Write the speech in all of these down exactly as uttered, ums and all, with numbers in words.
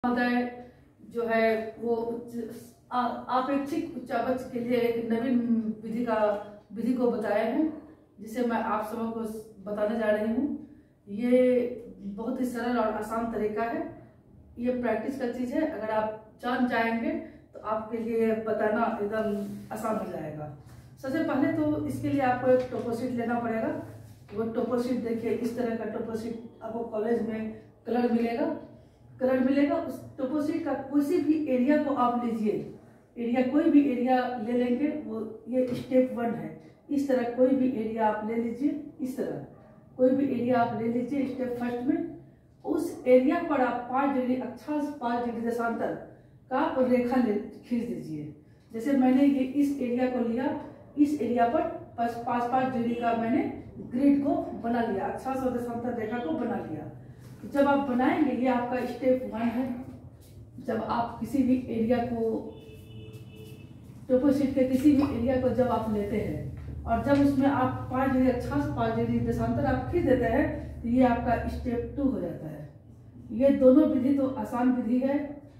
महोदय जो है वो आपेक्षिक उच्चावच के लिए एक नवीन विधि का विधि को बताए हैं, जिसे मैं आप सबों को बताने जा रही हूँ। ये बहुत ही सरल और आसान तरीका है। ये प्रैक्टिस का चीज़ है। अगर आप जान जाएंगे तो आपके लिए बताना एकदम आसान हो जाएगा। सबसे पहले तो इसके लिए आपको एक टोपोशीट लेना पड़ेगा। वो टोपोशीट देखिए, इस तरह का टोपोशीट आपको कॉलेज में कलर मिलेगा कलर मिलेगा उस टोपोशीट का किसी भी एरिया को आप लीजिए, एरिया कोई भी एरिया ले लेंगे। वो ये स्टेप वन है। इस तरह कोई भी एरिया आप ले लीजिए, इस तरह कोई भी एरिया आप ले लीजिए स्टेप फर्स्ट में। उस एरिया पर आप पाँच डिग्री अक्षांश पाँच डिग्री देशांतर का रेखा ले खींच दीजिए। जैसे मैंने ये इस एरिया को लिया, इस एरिया पर पाँच पाँच डिग्री का मैंने ग्रिड को बना लिया, अक्षांश और देशांतर रेखा को बना लिया। जब आप बनाएंगे, ये आपका स्टेप वन है। जब आप किसी भी एरिया को टोपोशीट के किसी भी एरिया को जब आप लेते हैं और जब उसमें आप पाँच डिग्री अक्षांश पाँच डिग्री देशांतर आप खींच देते हैं, तो ये आपका स्टेप टू हो जाता है। ये दोनों विधि तो आसान विधि है।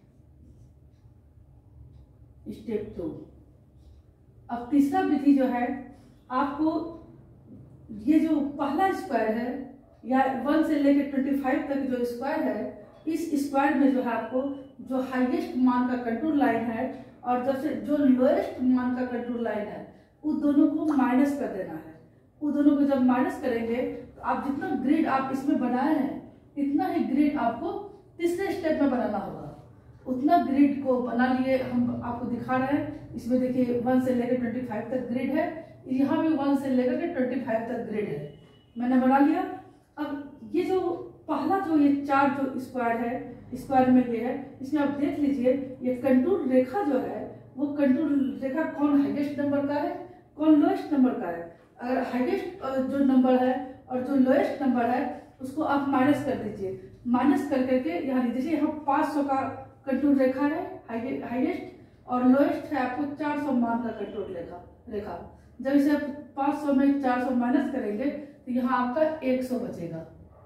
Step two. अब तीसरा विधि जो है, आपको ये जो पहला स्क्वायर है या वन से लेकर ट्वेंटी फाइव तक जो स्क्वायर है, इस स्क्वायर में जो है आपको जो हाईएस्ट मान का कंटूर लाइन है और जब से जो लोएस्ट मान का कंटूर लाइन है, उन दोनों को माइनस कर देना है। उन दोनों को जब माइनस करेंगे तो आप जितना ग्रिड आप इसमें बनाए हैं, इतना ही ग्रिड आपको तीसरे स्टेप में बनाना होगा। उतना ग्रिड को बना लिए हम आपको दिखा रहे हैं। इसमें देखिए वन से लेकर ट्वेंटी फाइव तक ग्रिड है, यहाँ भी वन से लेकर के ट्वेंटी फाइव तक ग्रिड है, मैंने बना लिया। अब ये जो पहला जो ये चार जो स्क्वायर है, स्क्वायर में ये है, इसमें आप देख लीजिए ये कंटूर रेखा जो है, वो कंटूर रेखा कौन हाईएस्ट नंबर का है, कौन लोएस्ट नंबर का है। अगर हाईएस्ट जो नंबर है और जो लोएस्ट नंबर है उसको आप माइनस कर दीजिए। माइनस कर करके यहाँ लीजिए, यहाँ पाँच सौ का कंटूर रेखा है हाईएस्ट और लोएस्ट है आपको चार सौ मान का कंटूर रेखा रेखा जब इसे पाँच सौ में चार सौ माइनस करेंगे तो यहाँ आपका एक सौ बचेगा।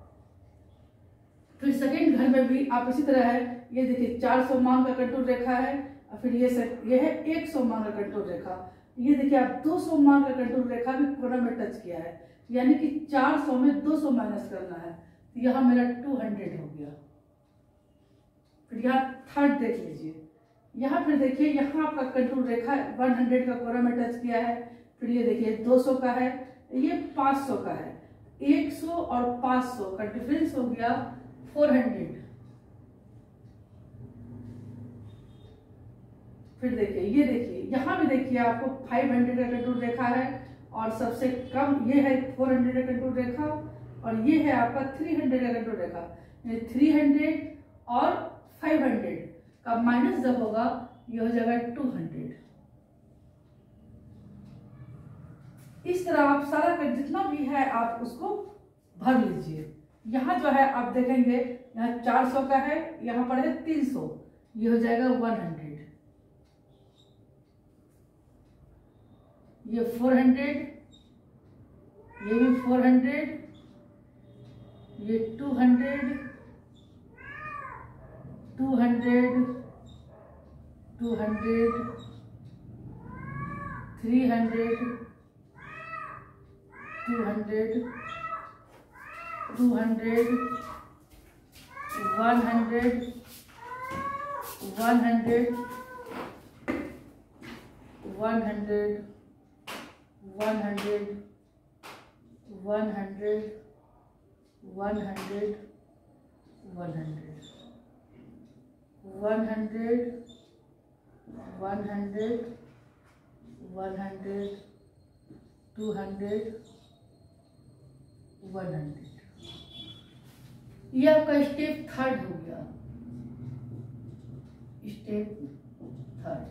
फिर सेकेंड घर में भी आप इसी तरह है। ये देखिए चार सौ मान का कंटूर रेखा है और फिर ये ये है एक सौ मान का कंटूर रेखा। ये देखिए आप दो सौ मान का कंटूर रेखा भी कोना में टच किया है, यानी कि चार सौ में दो सौ माइनस करना है, तो यहाँ मेरा दो सौ हो गया। फिर यहाँ थर्ड देख लीजिए, यहाँ फिर देखिए यहाँ आपका कंटूर रेखा एक सौ का कोना में टच किया है। फिर ये देखिए दो सौ का है, ये पाँच सौ का है। एक सौ और पाँच सौ का डिफरेंस हो गया चार सौ। फिर देखिए ये देखिए यहाँ भी देखिए आपको पाँच सौ का कंटूर रेखा है और सबसे कम ये है चार सौ का कंटूर रेखा और ये है आपका तीन सौ का कंटूर रेखा। ये तीन सौ और पाँच सौ का माइनस जब होगा ये हो जाएगा दो सौ। इस तरह आप सारा का जितना भी है आप उसको भर लीजिए। यहाँ जो है आप देखेंगे, यहाँ चार सौ का है, यहाँ पर है तीन सौ, ये हो जाएगा एक सौ। ये चार सौ, ये भी चार सौ, ये दो सौ, दो सौ, दो सौ, तीन सौ, two hundred, two hundred, one hundred, one hundred, one hundred, one hundred, one hundred, one hundred, one hundred, one hundred, one hundred, one hundred, two hundred, one hundred. ये आपका स्टेप थर्ड हो गया। स्टेप थर्ड,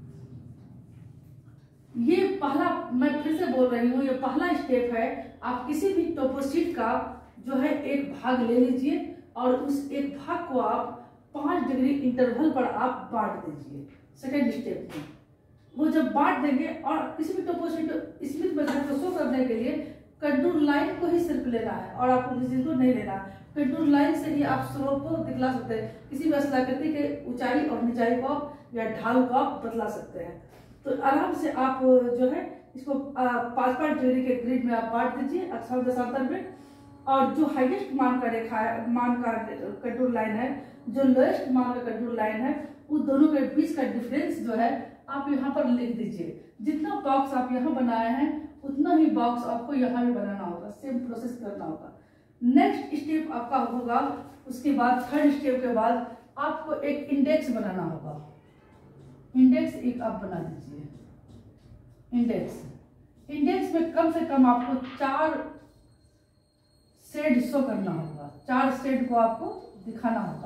ये पहला, मैं फिर से बोल रही हूँ, ये पहला स्टेप है। आप किसी भी टोपोशीट का जो है एक भाग ले लीजिए और उस एक भाग को आप पाँच डिग्री इंटरवल पर आप बांट दीजिए। सेकेंड स्टेप में वो जब बांट देंगे और किसी भी टोपोशीट स्मिथ मेथड को शो करने के लिए कंटूर लाइन को ही सिर्फ लेना है और आपको किसी को नहीं लेना है। कंटूर लाइन से ही आप स्लोप को दिखला सकते हैं, किसी भी स्थलाकृति के ऊंचाई और निचाई को या ढाल को आप बतला सकते हैं। तो आराम से आप जो है इसको पाँच पाँच डिग्री के ग्रिड में आप बांट दीजिए अक्षांश दशांतर में, और जो हाईएस्ट मान का रेखा है, मान का कंटूर लाइन है, जो लोएस्ट मान का कंटूर लाइन है, उस दोनों के बीच का डिफरेंस जो है आप यहाँ पर लिख दीजिए। जितना बॉक्स आप यहाँ बनाए हैं उतना ही बॉक्स आपको यहाँ भी बनाना होगा, सेम प्रोसेस करना होगा। नेक्स्ट स्टेप आपका होगा, उसके बाद थर्ड स्टेप के बाद आपको एक इंडेक्स बनाना होगा। इंडेक्स एक आप बना दीजिए। इंडेक्स इंडेक्स में कम से कम आपको चार शेड शो करना होगा, चार शेड को आपको दिखाना होगा।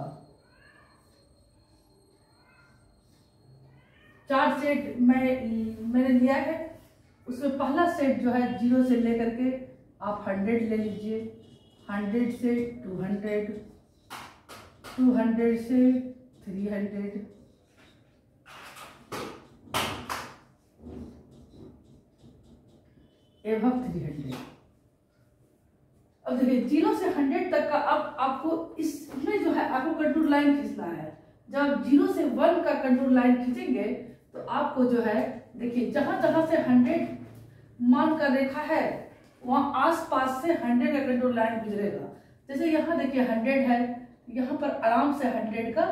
चार शेड मैं मैंने लिया है, उसमें पहला सेट जो है जीरो से लेकर के आप हंड्रेड ले लीजिए, हंड्रेड से टू हंड्रेड, टू हंड्रेड से थ्री हंड्रेड, एवं थ्री हंड्रेड। अब देखिए जीरो से हंड्रेड तक का अब आपको इसमें जो है आपको कंटूर लाइन खींचना है। जब जीरो से वन का कंटूर लाइन खींचेंगे तो आपको जो है देखिए जहां जहां से हंड्रेड मान का रेखा है वहां आसपास से हंड्रेड का कंटूर लाइन गुजरेगा। जैसे यहाँ देखिए हंड्रेड है, यहाँ पर आराम से हंड्रेड का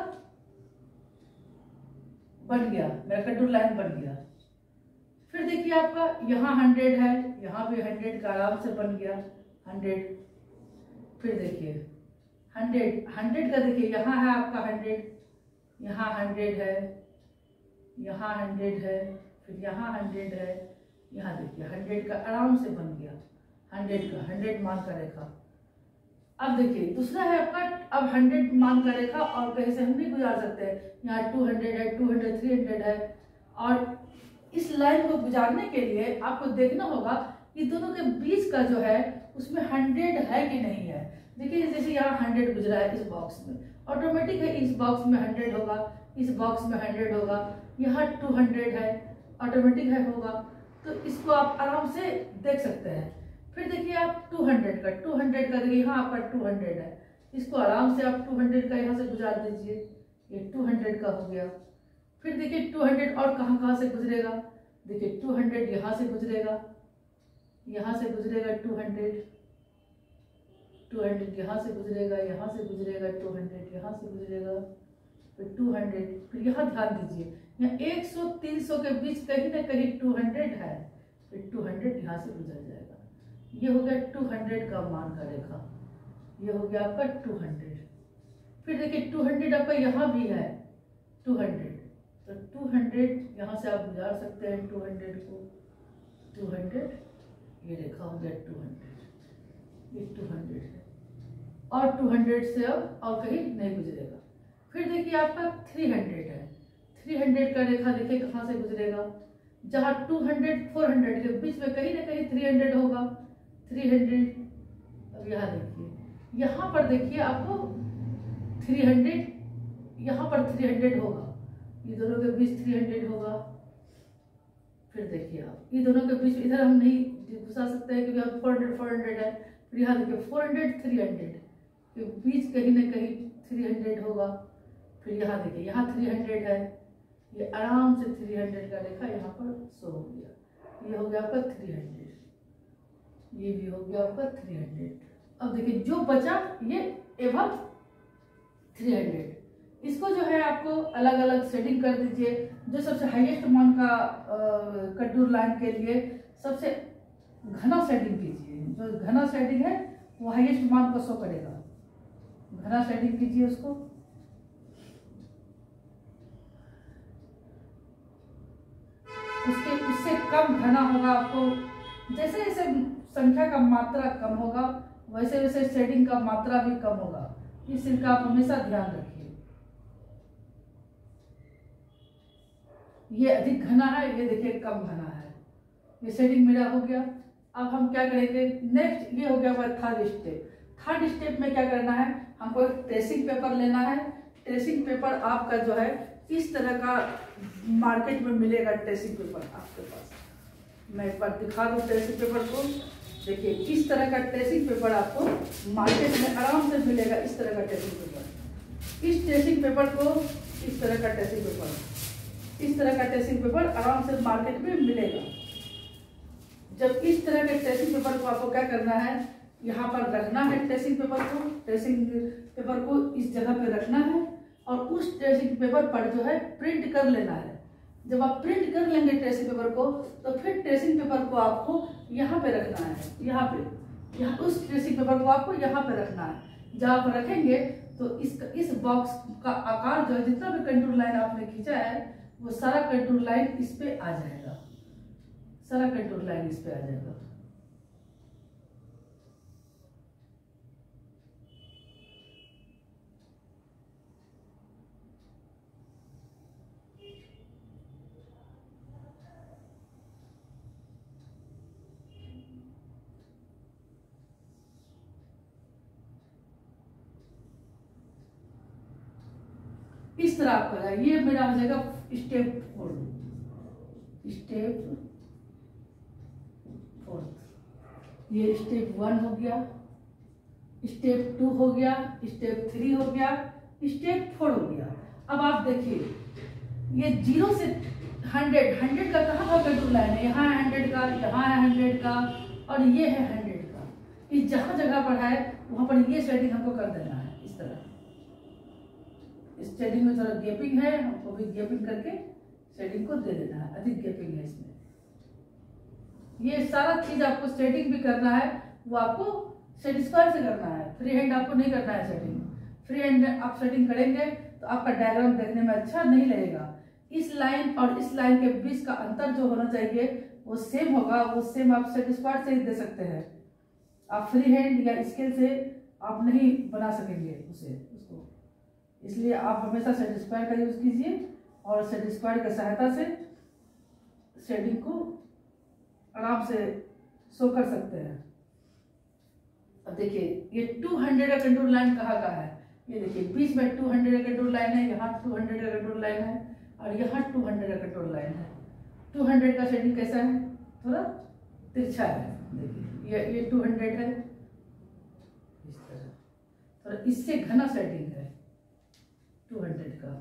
बन गया, मेरा कंटूर लाइन बन गया। फिर देखिए आपका यहाँ हंड्रेड है, यहाँ भी हंड्रेड का आराम से बन गया हंड्रेड। फिर देखिए हंड्रेड हंड्रेड का देखिए यहाँ है आपका हंड्रेड, यहाँ हंड्रेड है, यहाँ हंड्रेड है, फिर यहाँ हंड्रेड है, यहाँ देखिए हंड्रेड का आराम से बन गया हंड्रेड का, हंड्रेड मान का रेखा। अब देखिए दूसरा है आपका, अब हंड्रेड मान का रेखा और कहीं से हम नहीं गुजार सकते हैं, यहाँ टू हंड्रेड है, टू हंड्रेड, थ्री हंड्रेड है। और इस लाइन को गुजारने के लिए आपको देखना होगा कि दोनों के बीच का जो है उसमें हंड्रेड है कि नहीं है। देखिए जैसे यहाँ हंड्रेड गुजरा है इस बॉक्स में, ऑटोमेटिक है इस बॉक्स में हंड्रेड होगा, इस बॉक्स में हंड्रेड होगा, यहाँ टू हंड्रेड है, ऑटोमेटिक है होगा। तो इसको आप आराम से देख सकते हैं। फिर देखिए आप टू हंड्रेड का, टू हंड्रेड का देखिए यहाँ आपका टू हंड्रेड है, इसको आराम से आप टू हंड्रेड का यहाँ से गुजार दीजिए, ये टू हंड्रेड का हो गया। फिर देखिए टू हंड्रेड और कहाँ कहाँ से गुजरेगा, देखिए टू हंड्रेड यहाँ से गुजरेगा, यहाँ से गुजरेगा टू हंड्रेड, टू हंड्रेड यहाँ से गुजरेगा, यहाँ से गुजरेगा टू हंड्रेड, यहाँ से गुजरेगा, फिर टू हंड्रेड, फिर यहाँ ध्यान दीजिए यहाँ एक सौ तीन सौ के बीच कहीं ना कहीं टू हंड्रेड है, फिर टू हंड्रेड यहाँ से गुजर जाएगा। ये हो गया टू हंड्रेड का मान का रेखा, ये हो गया आपका टू हंड्रेड। फिर देखिए टू हंड्रेड आपका यहाँ भी है टू हंड्रेड, तो टू हंड्रेड यहाँ से आप गुजार सकते हैं टू हंड्रेड को, टू हंड्रेड ये रेखा हो गया टू हंड्रेड, ये टू हंड्रेड है और टू हंड्रेड से अब और कहीं नहीं गुजरेगा। फिर देखिए आपका थ्री हंड्रेड है, थ्री हंड्रेड का रेखा देखिए कहाँ से गुजरेगा, जहाँ टू हंड्रेड फोर हंड्रेड के बीच में कहीं ना कहीं थ्री हंड्रेड होगा, थ्री हंड्रेड। अब यहाँ देखिए यहाँ पर देखिए आपको थ्री हंड्रेड, यहाँ पर थ्री हंड्रेड होगा, ये दोनों के बीच थ्री हंड्रेड होगा। फिर देखिए आप ये दोनों के बीच इधर हम नहीं घुसा सकते हैं क्योंकि यहाँ फोर हंड्रेड फोर हंड्रेड है। फिर यहाँ देखिए फोर हंड्रेड थ्री हंड्रेड के बीच कहीं ना कहीं थ्री हंड्रेड होगा। फिर यहाँ देखिए यहाँ थ्री हंड्रेड है, ये आराम से थ्री हंड्रेड का रेखा यहाँ पर शो हो गया, ये हो गया आपका थ्री हंड्रेड, ये भी हो गया आपका थ्री हंड्रेड। अब देखिए जो बचा ये एवं थ्री हंड्रेड, इसको जो है आपको अलग अलग शेडिंग कर दीजिए। जो सबसे हाईएस्ट मान का कंटूर लाइन के लिए सबसे घना शेडिंग कीजिए, जो घना शेडिंग है वो हाईएस्ट मान को शो करेगा, घना शेडिंग कीजिए उसको। उसके उससे कम घना होगा आपको, जैसे जैसे संख्या का मात्रा कम होगा वैसे वैसे शेडिंग का मात्रा भी कम होगा, इस चीज का आप हमेशा ध्यान रखिए। ये अधिक घना है, ये देखिए कम घना है, ये शेडिंग मेरा हो गया। अब हम क्या करेंगे नेक्स्ट, ये हो गया हमारा थर्ड स्टेप। थर्ड स्टेप में क्या करना है, हमको एक ट्रेसिंग पेपर लेना है। ट्रेसिंग पेपर आपका जो है इस तरह का मार्केट में मिलेगा, ट्रेसिंग पेपर आपके पास। मैं एक बार दिखा दूँ ट्रेसिंग पेपर को। देखिए इस तरह का ट्रेसिंग पेपर आपको मार्केट में आराम से मिलेगा। इस तरह का ट्रेसिंग पेपर, इस ट्रेसिंग पेपर को, इस तरह का ट्रेसिंग पेपर, इस तरह का ट्रेसिंग पेपर आराम से मार्केट में मिलेगा। जब इस तरह के ट्रेसिंग पेपर को आपको क्या करना है, यहाँ पर रखना है ट्रेसिंग पेपर को, ट्रेसिंग पेपर को इस जगह पे रखना है और उस ट्रेसिंग पेपर पर जो है प्रिंट कर लेना है। जब आप प्रिंट कर लेंगे ट्रेसिंग पेपर को, तो फिर ट्रेसिंग पेपर को आपको यहाँ पे रखना है, यहाँ पे, यहाँ उस ट्रेसिंग पेपर को आपको यहाँ पे रखना है। जब आप रखेंगे तो इस इस बॉक्स का आकार जो है, जितना भी कंटूर लाइन आपने खींचा है वो सारा कंटूर लाइन इस पे आ जाएगा, सारा कंटूर लाइन इस पे आ जाएगा। इस तरह आपका है, ये मेरा हो जाएगा स्टेप फोर, स्टेप फोर्थ। ये स्टेप वन हो गया, स्टेप टू हो गया, स्टेप थ्री हो गया, स्टेप फोर हो गया। अब आप देखिए ये जीरो से हंड्रेड, हंड्रेड का कहाँ का कंटूर लाइन है, यहाँ है हंड्रेड का, यहाँ है हंड्रेड का और ये है हंड्रेड का। इस जहाँ जगह पर है वहां पर ये शेडिंग हमको कर देना है इस तरह। इस शेडिंग में थोड़ा गैपिंग है, हमको भी गैपिंग करके शेडिंग को दे देना है, अधिक गैपिंग है इसमें। ये सारा चीज आपको शेडिंग भी करना है, वो आपको शेड स्क्वायर से करना है, फ्री हैंड आपको नहीं करना है शेडिंग। फ्री हैंड आप शेडिंग करेंगे तो आपका डायग्राम देखने में अच्छा नहीं लगेगा। इस लाइन और इस लाइन के बीच का अंतर जो होना चाहिए वो सेम होगा, वो सेम आप शेड स्क्वायर से ही दे सकते हैं। आप फ्री हैंड या स्केल से आप नहीं बना सकेंगे उसे उसको, इसलिए आप हमेशा शेड स्क्वायर का यूज कीजिए और शेड स्क्वायर की सहायता से शेडिंग को आराम से शो कर सकते हैं। अब देखिए ये टू हंड्रेड का कंटूर लाइन कहाँ का है, ये देखिए बीच में टू हंड्रेड का कंटूर लाइन है, यहाँ टू हंड्रेड का कंटूर लाइन है और यहाँ टू हंड्रेड का कंटूर लाइन है। टू हंड्रेड का शेडिंग कैसा है, थोड़ा तिरछा है। देखिए ये ये टू हंड्रेड है इस तरह, थोड़ा इससे घना शेडिंग है टू हंड्रेड का।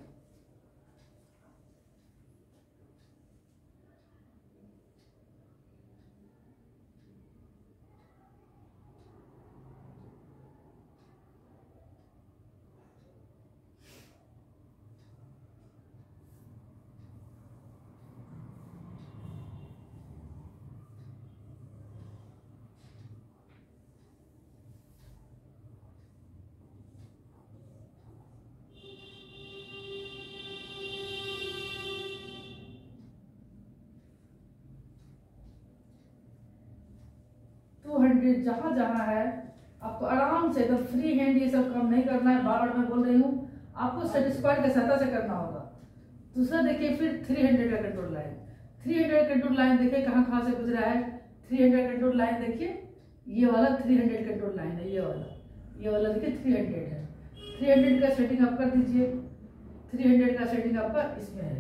टू हंड्रेड जहाँ जहाँ है आपको आराम से एकदम फ्री हैंड ये सब काम नहीं करना है। बार बार मैं बोल रही हूँ आपको शेड स्क्वायर के सहायता से करना होगा। दूसरा देखिए फिर थ्री हंड्रेड का contour line, three hundred contour line देखिए कहाँ कहाँ से गुजरा है। थ्री हंड्रेड कंटूर लाइन देखिए, ये वाला थ्री हंड्रेड कंटूर लाइन है, ये वाला ये वाला देखिए थ्री हंड्रेड है। थ्री हंड्रेड का सेटिंग आप कर दीजिए, थ्री हंड्रेड का सेटिंग आपका इसमें है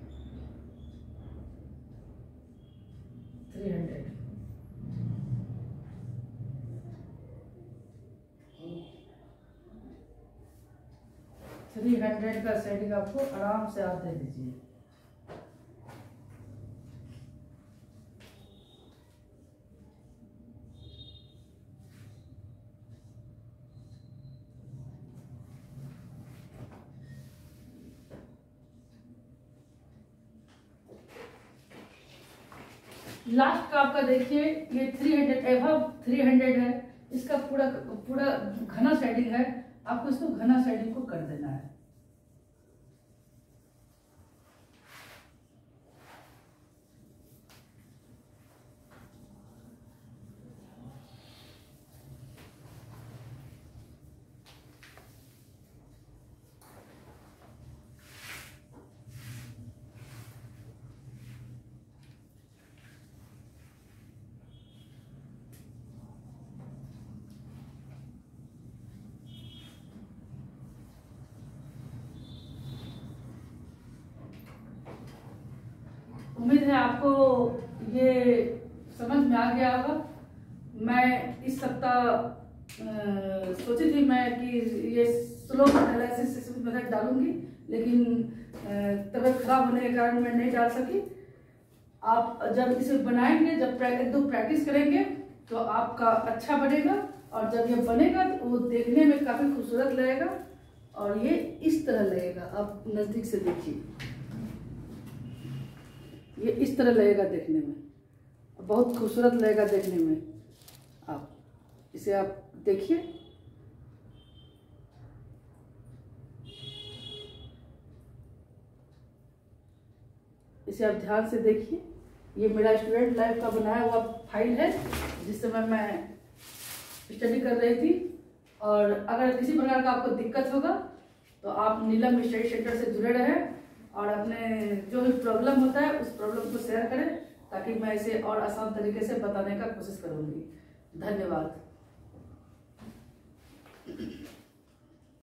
थ्री हंड्रेड। थ्री हंड्रेड का सेटिंग आपको आराम से आप दे दीजिए। लास्ट का आपका देखिए ये थ्री हंड्रेड एवं थ्री हंड्रेड है, इसका पूरा पूरा घना शेडिंग है, आपको इसको घना शेडिंग को कर देना है। उम्मीद है आपको ये समझ में आ गया होगा। मैं इस सप्ताह सोची थी मैं कि ये स्लो एनालिसिस मेथड डालूंगी, लेकिन तबीयत खराब होने के कारण मैं नहीं डाल सकी। आप जब इसे बनाएंगे, जब एक दो प्रैक्टिस करेंगे तो आपका अच्छा बनेगा, और जब ये बनेगा तो वो देखने में काफ़ी खूबसूरत लगेगा। और ये इस तरह लगेगा, आप नज़दीक से देखिए, ये इस तरह लगेगा देखने में, बहुत खूबसूरत लगेगा देखने में। आप इसे आप देखिए, इसे आप ध्यान से देखिए। ये मेरा स्टूडेंट लाइफ का बनाया हुआ फाइल है, जिस समय मैं स्टडी कर रही थी। और अगर किसी प्रकार का आपको दिक्कत होगा तो आप नीलम स्टडी सेंटर से जुड़े रहें, और अपने जो भी प्रॉब्लम होता है उस प्रॉब्लम को शेयर करें, ताकि मैं इसे और आसान तरीके से बताने का कोशिश करूँगी। धन्यवाद।